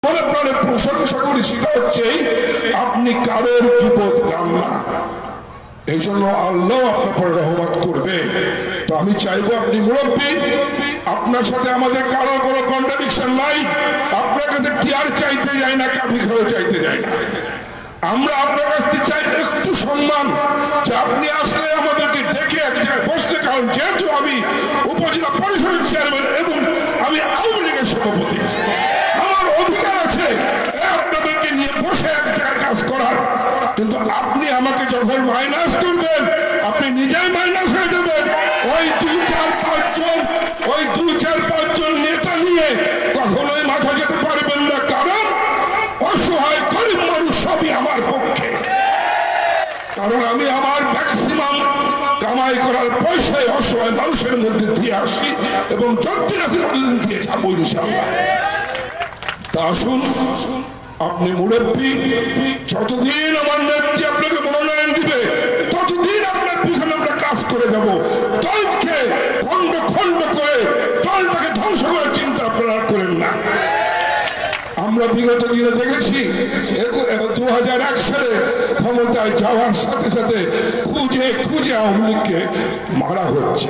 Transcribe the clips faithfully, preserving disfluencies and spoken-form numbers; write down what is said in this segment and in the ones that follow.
মনে প্রাণে প্রশংসা করি সেটা হচ্ছে আপনি কারোর বিপদ চান না, এই জন্য আল্লাহ আপনার পরে রহমত করবে। তো আমি চাইবো আপনি মুরব্বী, আপনার সাথে আমাদের কারো কোনো কন্ট্রাডিকশন নাই। আপনার কাছে টিয়ার চাইতে যাই না, কাফি ঘরে চাইতে যাই না। আমরা আপনার কাছ থেকে চাই একটু সম্মান, যে আপনি আসলে আমাদেরকে ডেকে এক জায়গায় বসলে, কারণ যেহেতু আমি উপজেলা পরিষদের চেয়ারম্যান এবং আমি আওয়ামী লীগের সভাপতি, আমার অধিকার আছে আপনাদেরকে নিয়ে বসে এক জায়গায় কাজ করার। কিন্তু আপনি আমাকে যখন মাইনাস করবেন, আপনি নিজেই মাইনাস হয়ে যাবেন। ওই দুই চার পাঁচজন ওই দুই চার পাঁচজন নেতা নিয়ে কখনোই মাথা যেতে পারবেন না, কারণ অসহায় গরিব মানুষ সবই আমার পক্ষে। কারণ আমি আমার ম্যাক্সিমাম কামাই করার পয়সায় অসহায় মানুষের মধ্যে দিয়ে আসি এবং যতদিন আছে ততদিন দিয়ে যাবো ইনশাআল্লাহ। তা আসুন, আপনি মুরব্বী, যতদিন আমার নেত্রী আপনাকে মনোনয়ন দিবে ততদিন আপনার পিছনে আমরা কাজ করে যাব। দলকে খন্ড খন্ড করে দলটাকে ধ্বংস করার চিন্তা আপনারা করেন না। আমরা বিগত দিনে দেখেছি দু হাজার এক সালে ক্ষমতায় যাওয়ার সাথে সাথে খুঁজে খুঁজে আওয়ামী লীগকে মারা হচ্ছে।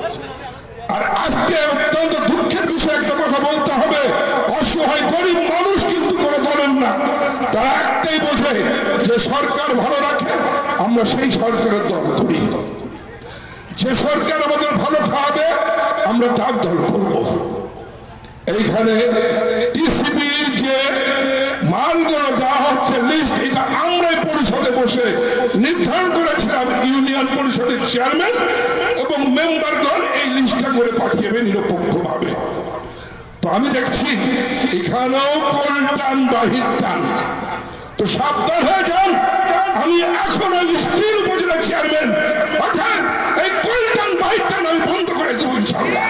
আর আজকে অত্যন্ত দুঃখের বিষয় একটা কথা বলতে হবে, অসহায় গরিব মানুষ কিন্তু কোনো বলেন না, তারা একটাই বোঝে যে সরকার ভালো রাখে, আমরা সেই সরকারের দল করি। যে সরকার আমাদের ভালো খাওয়াবে আমরা তার দল করব। এইখানে টিসিবির যে মানগুলো দেওয়া হচ্ছে লিস্ট, এটা আমরাই পরিষদে বসে নির্ধারণ করেছিলাম। ইউনিয়ন পরিষদের চেয়ারম্যান এবং মেম্বারগণ এই লিস্টটা করে পাঠিয়েবে নিরপেক্ষ ভাবে। তো আমি দেখছি এখানেও কোল টান বাহির টান, তো সাবধান হয়ে যান। আমি এখন স্ত্রীর উপজেলা চেয়ারম্যান, অর্থাৎ এই কোল টান বাহির টান আমি বন্ধ করে দেবো ইনশাআল্লাহ।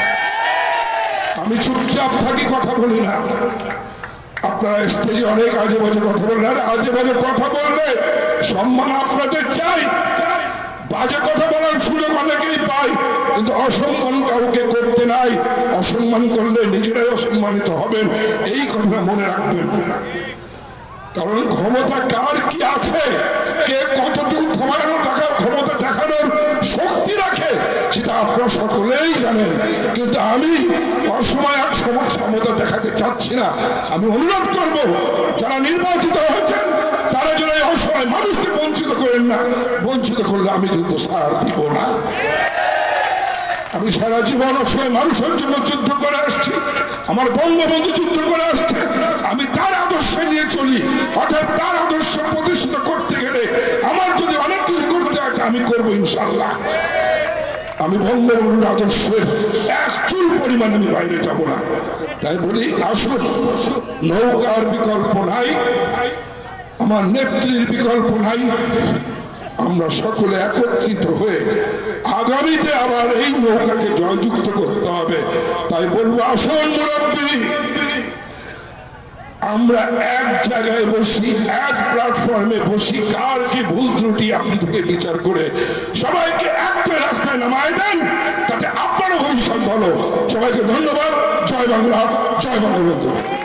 আমি চুপচাপ থাকি, কথা বলি না। আপনারা স্টেজে অনেক আজে বাজে কথা বললেন, আর আজে বাজে কথা বললে সম্মান আপনাদের চাই। বাজে কথা বলার সুযোগ অনেকেই পায়, কিন্তু অসম্মান কাউকে করতে নাই। অসম্মান করলে নিজেরাই অসম্মানিত হবেন, এই কথা মনে রাখবেন। কারণ ক্ষমতা কার কি আছে, কে কতটুকু ক্ষমতা দেখার ক্ষমতা দেখানোর শক্তি রাখে সেটা আপনারা সকলেই জানেন। কিন্তু আমি অসময় এক সময় ক্ষমতা দেখাতে চাচ্ছি না। আমি অনুরোধ করব, যারা নির্বাচিত হয়েছেন তারা যেন এই অসহায় মানুষকে বঞ্চিত করেন না। বঞ্চিত করলে আমি কিন্তু সার দিব না। আমি সারা জীবন অসহায় মানুষের জন্য যুদ্ধ করে আসছি, আমার বঙ্গবন্ধু যুদ্ধ করে আসছে। আমি তার আদর্শ নিয়ে চলি, অর্থাৎ তার আদর্শ প্রতিষ্ঠিত করতে গেলে আমার যদি অনেক কিছু করতে হয় আমি করবো ইনশাআল্লাহ। আমি বঙ্গবন্ধুর আদর্শের এক চুল পরিমাণ আমি বাইরে যাব না। তাই বলি, আসুন, নৌকার বিকল্প নাই, আমার নেত্রীর বিকল্প নাই। আমরা সকলে একত্রিত হয়ে আগামীতে আবার এই নৌকাকে জয়যুক্ত করতে হবে। তাই বলবো, আসুন মুরব্বী, আমরা এক জায়গায় বসি, এক প্ল্যাটফর্মে বসি, কার কি ভুল ত্রুটি আপনি থেকে বিচার করে সবাইকে একটা রাস্তায় নামায় দেন, তাতে আপনারও ভবিষ্যৎ ভালো। সবাইকে ধন্যবাদ। জয় বাংলা, জয় বঙ্গবন্ধু।